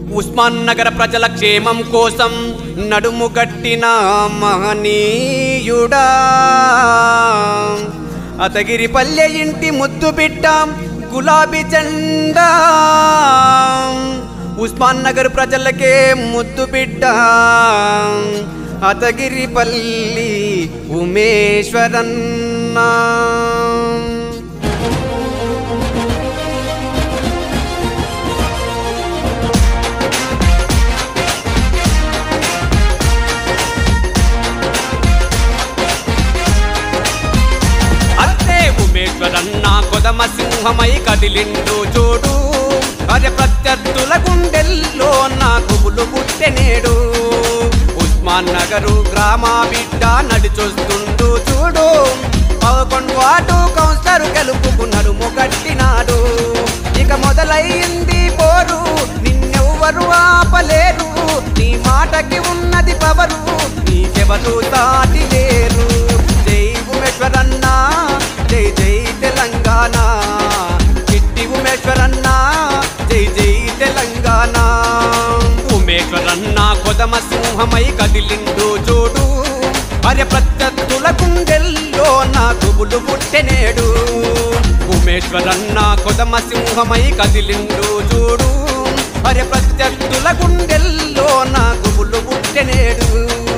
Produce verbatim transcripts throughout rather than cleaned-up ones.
ఉస్మాన్ నగర ప్రజల క్షేమం కోసం నడుము గట్టిన మహనీయుడా అతగిరి పల్లె ఇంటి ముద్దు బిడ్డ గులాబీ జెండా ఉస్మాన్ నగర్ ప్రజలకే ముద్దు బిడ్డ అతగిరి పల్లి ఉమేశ్వరన్న ఉమేశ్వరన్న కొదమ సింహమై కదిలిండు చూడు అరే ప్రత్యర్థుల గుండెల్లో నా కుబులు పుట్టెనేడు ఉస్మాన్ నగరు గ్రామ బిడ్డ నడిచొస్తుండు చూడు పదకొండు వార్డు కౌన్సిలర్ గెలుపుకున్నాడు మొగట్టినాడు ఇక మొదలైంది పోరు నిన్నెవ్వరు ఆపలేరు నీ మాటకి ఉన్నది పవరు నీకెవరు సాటి లేరు జై ఉమేశ్వరన్న జై జై తెలంగాణ చిట్టి ఉమేశ్వరన్న జై జై తెలంగాణ ఉమేశ్వరన్న కొదమ సింహమై కదిలిండు చూడు అరే ప్రత్యర్థుల గుండెల్లో నా కుబులు పుట్టెనేడు ఉమేశ్వరన్న కొదమ సింహమై కదిలిండు చూడు అరే ప్రత్యర్థుల గుండెల్లో నా కుబులు పుట్టెనేడు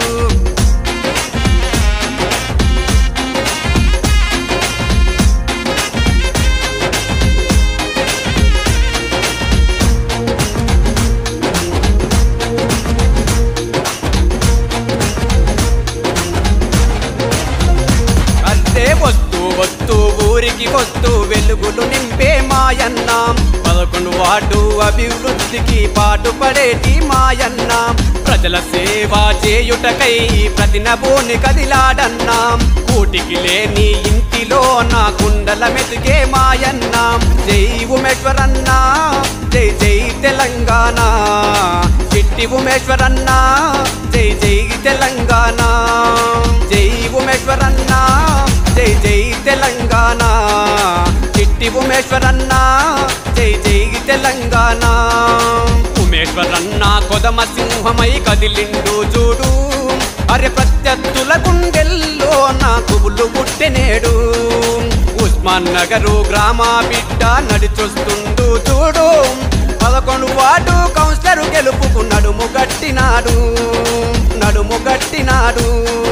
వస్తూ వస్తూ ఊరికి వస్తూ వెలుగులు నింపే మాయన్న పదకొండు వార్డు అభివృద్ధికి పాటుపడేటి మాయన్న ప్రజల సేవ చేయుటకై ప్రతినబోని కదిలాడన్నా కూటికి లేని ఇంటిలో నా కుండల మెతుకే మాయన్న జై ఉమేశ్వరన్న జై జై తెలంగాణ చిట్టి ఉమేశ్వరన్న జై జై తెలంగాణ జై ఉమేశ్వరన్న జై జై తెలంగాణ చిట్టి ఉమేశ్వరన్న జై జై తెలంగాణ ఉమేశ్వరన్న కొదమ సింహమై కదిలిండు చూడు అరే ప్రత్యర్థుల గుండెల్లో నా కుబులు పుట్టెనేడు ఉస్మాన్ నగరు గ్రామ బిడ్డ నడిచొస్తుండు చూడు పదకొండు వార్డు కౌన్సిలర్ గెలుపుకున్నాడు ముగట్టినాడు నడుము గట్టినాడు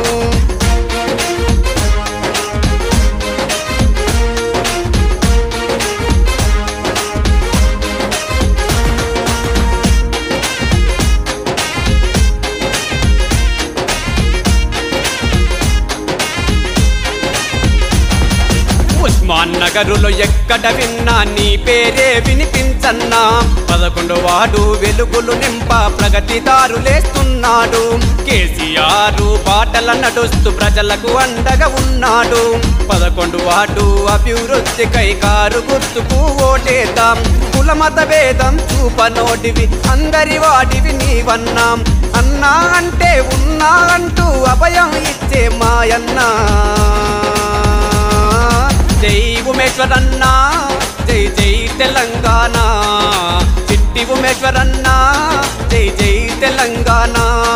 ఉస్మాన్ నగరులో ఎక్కడ విన్నా నీ పేరే వినిపించన్నా పదకొండు వార్డు వెలుగులు నింప ప్రగతిదారులేస్తున్నాడు కేసీఆర్ బాటల నడుస్తూ ప్రజలకు అండగా ఉన్నాడు పదకొండు వార్డు అభివృద్ధికై కారు గుర్తుకు ఓటేద్దాం కులమత భేదం చూపనోటివి అందరి వాటివి నీవన్నాం అన్నా అంటే ఉన్నా అంటూ అభయం ఇచ్చే మాయన్నా జై ఉమేశ్వరన్న జై జై తెలంగాణ చిట్టి ఉమేశ్వరన్న జై జై తెలంగాణ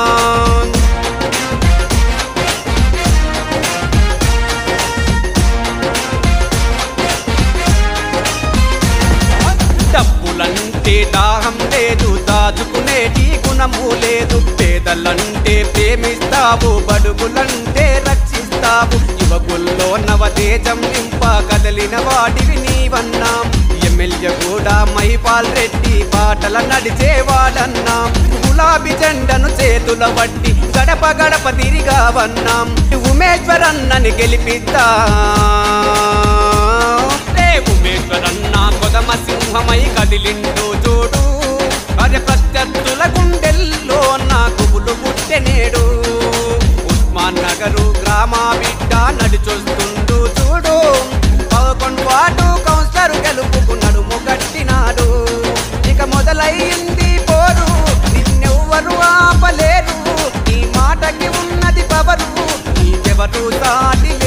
డబ్బులంటే దాహం లేదు దాచుకునేటి గుణము లేదు పేదలంటే ప్రేమిస్తావు బడుగులంటే రక్షిస్తావు యువకుల్లో నవతేజం నింప కదలిన వాటివి నీవన్నాం ఎమ్మెల్యే కూడా మహిపాల్ రెడ్డి బాటల నడిచేవాడన్నాం గులాబీ జెండను చేతుల పట్టి గడప గడప తిరిగావన్నాం ఉమేశ్వరన్నని గెలిపిద్దా ఉమేశ్వరన్న కొదమ సింహమై కదిలిండు చూడు అరే ప్రత్యర్థుల గుండెల్లో నా కుబులు పుట్టెనేడు ఉస్మాన్ నగరు గ్రామ బిడ్డ నడిచొస్తుండు చూడు పదకొండు వార్డు కౌన్సిలర్ గెలుపుకున్నాడు మొగట్టినాడు ఇక మొదలైంది పోరు నిన్నెవ్వరు ఆపలేరు నీ మాటకి ఉన్నది పవరు నీకెవరు సాటి